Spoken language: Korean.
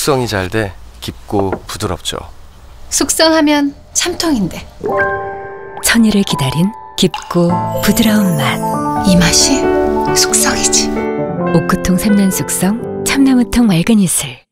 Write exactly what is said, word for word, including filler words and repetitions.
숙성이 잘 돼 깊고 부드럽죠. 숙성하면 참통인데 천일을 기다린 깊고 부드러운 맛. 이 맛이 숙성이지. 오크통 삼 년 숙성 참나무통 맑은 이슬.